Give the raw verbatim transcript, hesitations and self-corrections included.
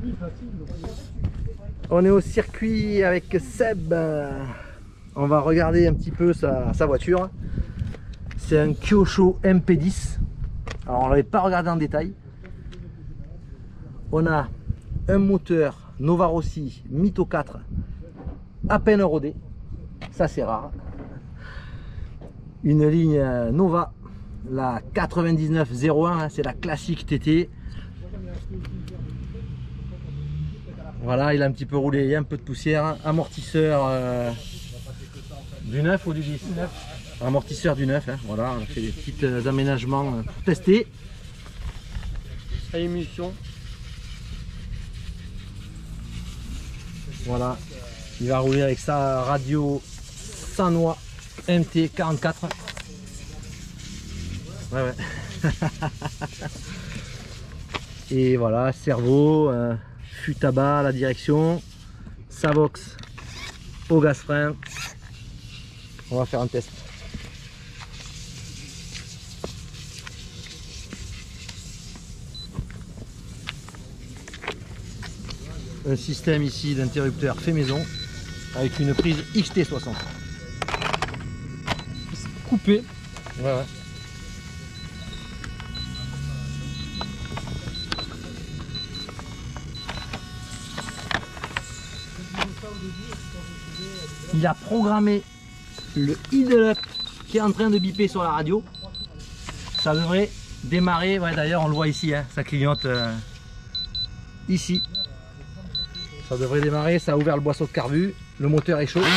On est au circuit avec Seb. On va regarder un petit peu sa, sa voiture. C'est un Kyosho M P dix. Alors on ne l'avait pas regardé en détail. On a un moteur Nova Rossi Mito quatre à peine rodé. Ça c'est rare. Une ligne Nova, la quatre-vingt-dix-neuf zéro un, c'est la classique T T. Voilà, il a un petit peu roulé, il y a un peu de poussière. Amortisseur euh, du neuf ou du dix? Amortisseur du neuf, hein. Voilà, on a fait des petits euh, aménagements pour tester. À émission. Voilà, il va rouler avec sa radio Sanwa M T quarante-quatre. Ouais, ouais. Et voilà, cerveau, euh, fût à bas, la direction, Savox au gaz frein. On va faire un test. Un système ici d'interrupteur fait maison avec une prise X T soixante. Coupé. Ouais, ouais. Il a programmé le idle up qui est en train de biper sur la radio. Ça devrait démarrer. Ouais, d'ailleurs on le voit ici, hein, ça clignote euh, ici. Ça devrait démarrer, ça a ouvert le boisseau de carbu, le moteur est chaud.